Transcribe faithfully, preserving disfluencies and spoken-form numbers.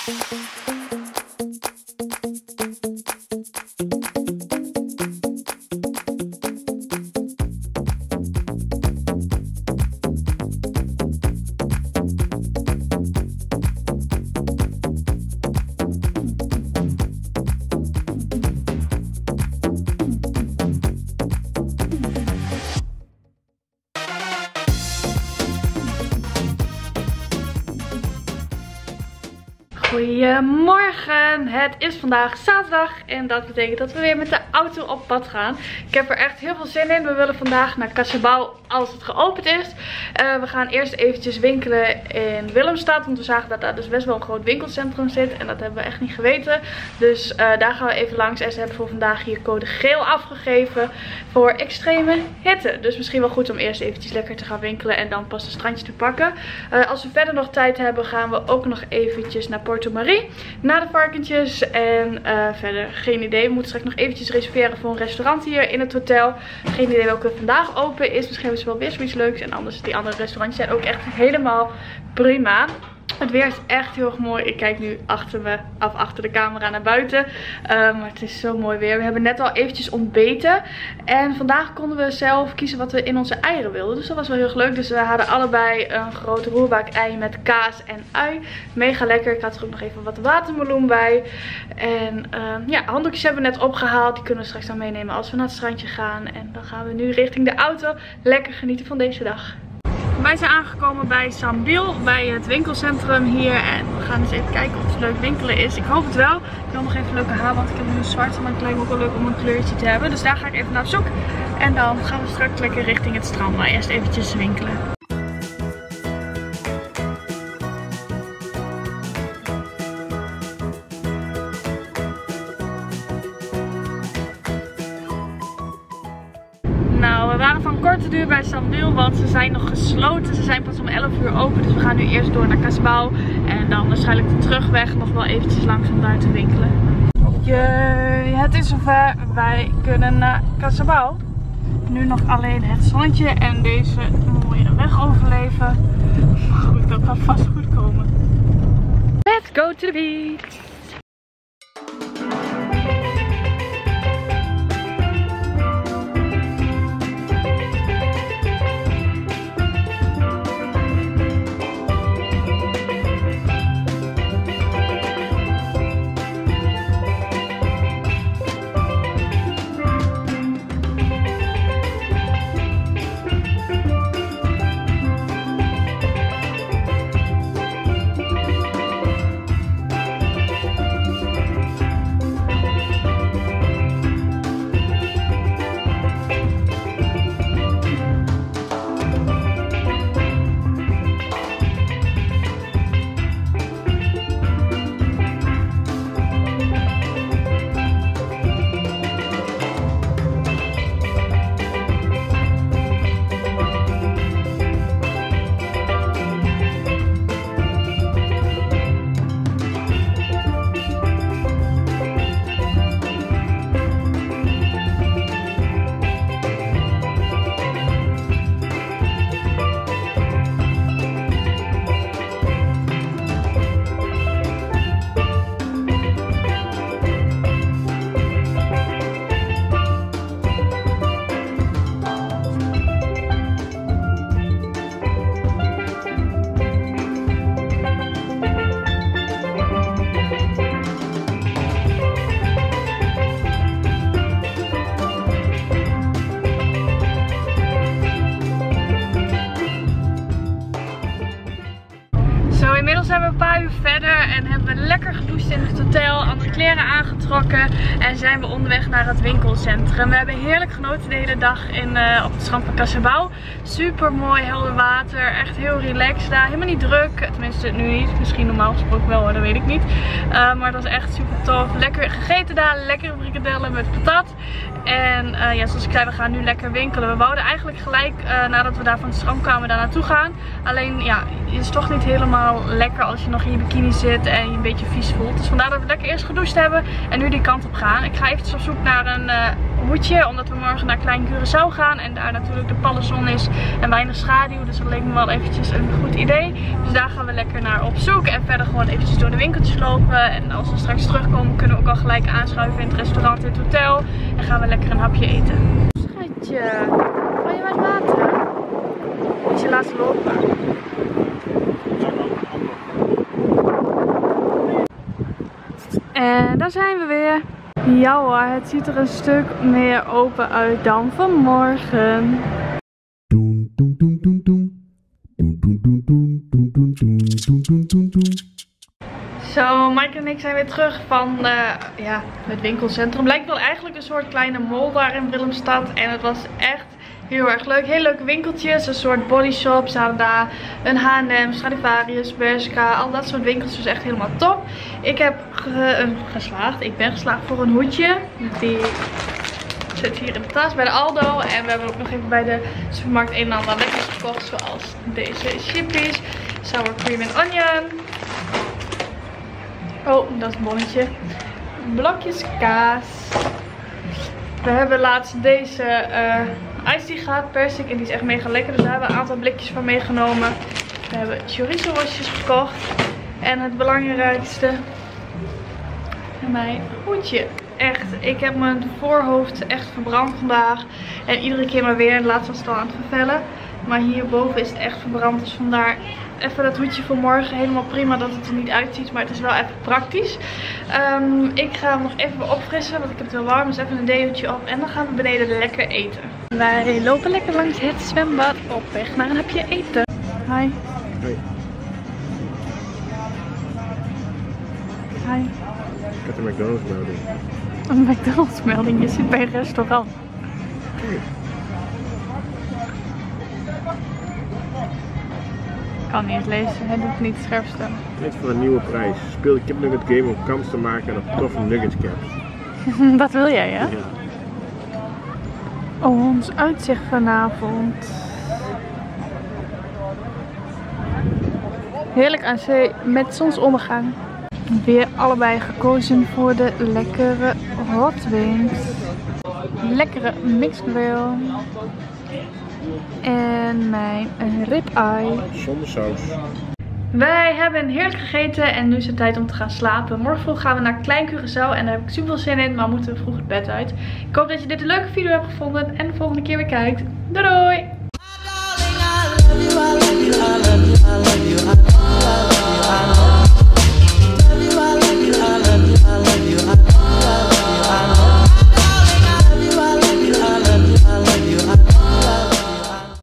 Goedemorgen, het is vandaag zaterdag en dat betekent dat we weer met de auto op pad gaan. Ik heb er echt heel veel zin in. We willen vandaag naar Casabao als het geopend is. Uh, we gaan eerst eventjes winkelen in Willemstad, want we zagen dat daar dus best wel een groot winkelcentrum zit en dat hebben we echt niet geweten. Dus uh, daar gaan we even langs en ze hebben voor vandaag hier code geel afgegeven voor extreme hitte. Dus misschien wel goed om eerst eventjes lekker te gaan winkelen en dan pas een strandje te pakken. Uh, als we verder nog tijd hebben gaan we ook nog eventjes naar Porto Marie, naar de varkentjes en uh, verder geen idee. We moeten straks nog eventjes reserveren voor een restaurant hier in het hotel. Geen idee welke vandaag open is. Misschien is het wel weer zoiets leuks en anders die andere restaurantjes zijn ook echt helemaal prima. Het weer is echt heel erg mooi. Ik kijk nu achter me, af achter de camera naar buiten. Uh, maar het is zo mooi weer. We hebben net al eventjes ontbeten. En vandaag konden we zelf kiezen wat we in onze eieren wilden. Dus dat was wel heel erg leuk. Dus we hadden allebei een groot roerbak-ei met kaas en ui. Mega lekker. Ik had er ook nog even wat watermeloen bij. En uh, ja, handdoekjes hebben we net opgehaald. Die kunnen we straks dan meenemen als we naar het strandje gaan. En dan gaan we nu richting de auto. Lekker genieten van deze dag. Wij zijn aangekomen bij Sambil, bij het winkelcentrum hier. En we gaan eens even kijken of het leuk winkelen is. Ik hoop het wel. Ik wil nog even leuke haar, want ik heb nu een zwarte, maar het lijkt me ook wel leuk om een kleurtje te hebben. Dus daar ga ik even naar op zoek. En dan gaan we straks lekker richting het strand, maar eerst eventjes winkelen. Nou, we waren van korte duur bij Sambil, want ze zijn nog gesloten. Ze zijn pas om elf uur open, dus we gaan nu eerst door naar Casabao. En dan waarschijnlijk de terugweg nog wel eventjes langs om daar te winkelen. Jee, het is zover. Wij kunnen naar Casabao. Nu nog alleen het zonnetje en deze mooie weg overleven. Maar goed, dat gaat vast goed komen. Let's go to the beach! Inmiddels zijn we een paar uur verder en hebben we lekker gedoucht in het hotel, andere kleren aangetrokken en zijn we onderweg naar het winkelcentrum. We hebben heerlijk genoten de hele dag in, uh, op het strand van Casabao. Super mooi, helder water, echt heel relaxed daar, helemaal niet druk. Tenminste nu niet, misschien normaal gesproken wel hoor, dat weet ik niet. Uh, maar het was echt super tof. Lekker gegeten daar, lekkere frikadellen met patat. En uh, ja, zoals ik zei, we gaan nu lekker winkelen. We wouden eigenlijk gelijk uh, nadat we daar van het strand kwamen daar naartoe gaan. Alleen ja, het is toch niet helemaal lekker als je nog in je bikini bikini zit en je een beetje vies voelt. Dus vandaar dat we lekker eerst gedoucht hebben en nu die kant op gaan. Ik ga eventjes op zoek naar een uh, hoedje, omdat we morgen naar Klein Curaçao gaan. En daar natuurlijk de pallenzon is en weinig schaduw. Dus dat leek me wel eventjes een goed idee. Dus daar gaan we lekker naar op zoek. En verder gewoon eventjes door de winkeltjes lopen. En als we straks terugkomen kunnen we ook al gelijk aanschuiven in het restaurant, in het hotel. En gaan we lekker een hapje eten. Schatje, ga je met water? Is je laatste lopen? En daar zijn we weer. Ja hoor, het ziet er een stuk meer open uit dan vanmorgen. Zo, Mike en ik zijn weer terug van uh, ja, het winkelcentrum. Lijkt wel eigenlijk een soort kleine mall daar in Willemstad. En het was echt heel erg leuk. Heel leuke winkeltjes. Een soort bodyshops. Ze hadden daar een H en M, Stradivarius, Bershka. Al dat soort winkeltjes was echt helemaal top. Ik heb ge uh, geslaagd. Ik ben geslaagd voor een hoedje. Die zit hier in de tas bij de Aldo. En we hebben ook nog even bij de supermarkt een en ander lekkers gekocht. Zoals deze chippies. Sour cream en onion. Oh, dat is een bonnetje. Blokjes kaas. We hebben laatst deze uh, iced tea gehad, persik. En die is echt mega lekker. Dus daar hebben we een aantal blikjes van meegenomen. We hebben chorizo worstjes gekocht. En het belangrijkste. Mijn hoedje. Echt, ik heb mijn voorhoofd echt verbrand vandaag. En iedere keer maar weer. Laatst was het al aan het vervellen. Maar hierboven is het echt verbrand. Dus vandaar even dat hoedje voor morgen. Helemaal prima dat het er niet uitziet. Maar het is wel even praktisch. Um, ik ga hem nog even opfrissen. Want ik heb het wel warm. Dus even een deootje op. En dan gaan we beneden lekker eten. Wij lopen lekker langs het zwembad. Op weg naar een hapje eten. Hi. Hoi. Hi. Ik heb een McDonald's melding. Een McDonald's melding? Je zit bij een restaurant. Kijk. Ik kan niet eens lezen, hij doet het niet scherp stellen. Tijd voor een nieuwe prijs. Speel de Kip Nugget game om kans te maken en een toffe nuggets cap. Dat wil jij, hè? Ja. Oh, ons uitzicht vanavond. Heerlijk aan zee met zonsondergang. Weer allebei gekozen voor de lekkere hot wings. Lekkere mixed grill. En mijn ribeye. Zonder saus. Wij hebben heerlijk gegeten en nu is het tijd om te gaan slapen. Morgen vroeg gaan we naar Klein Curaçao en daar heb ik super veel zin in, maar we moeten vroeg het bed uit. Ik hoop dat je dit een leuke video hebt gevonden en de volgende keer weer kijkt. Doei doei!